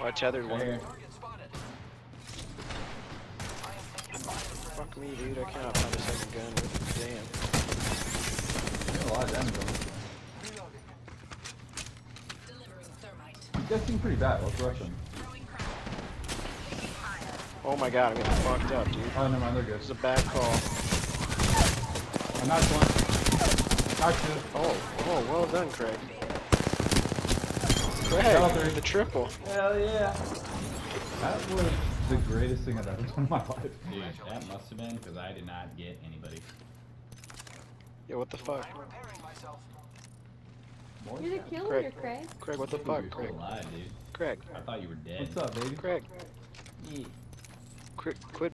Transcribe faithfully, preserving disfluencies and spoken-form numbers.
Oh, I tethered one. Here. Fuck me, dude. I cannot find a second gun. Damn. There's a lot of damage on this. He's getting pretty bad. Let's rush him. Oh my god, I'm getting fucked up, dude. Oh, never mind. They're good. This is a bad call. I knocked one. Knocked two. Oh, oh, well done, Craig. Double Craig, three. the triple. Hell yeah. That was the greatest thing I've ever done in my life. Dude, that must have been because I did not get anybody. Yeah, what the fuck? You're the killer, Craig. Craig. Craig, what the You're fuck, still Craig? alive, dude. Craig. I thought you were dead. What's up, baby? Craig. Yeah. Craig, quit